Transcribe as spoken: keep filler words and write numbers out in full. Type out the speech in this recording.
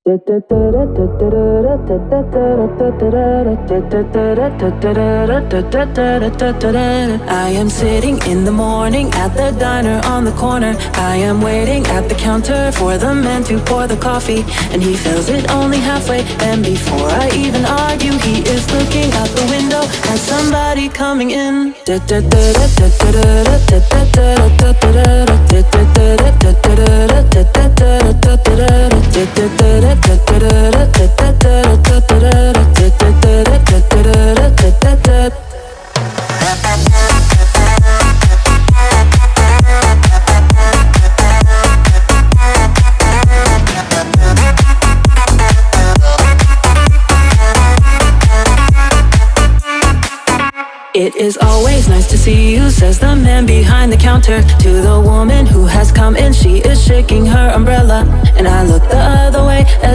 I am sitting in the morning at the diner on the corner. I am waiting at the counter for the man to pour the coffee, and he fills it only halfway. And before I even argue, he is looking out the window at somebody coming in. It is always nice to see you, says the man behind the counter to the woman who has come in. She is shaking her umbrella, and I look the other way as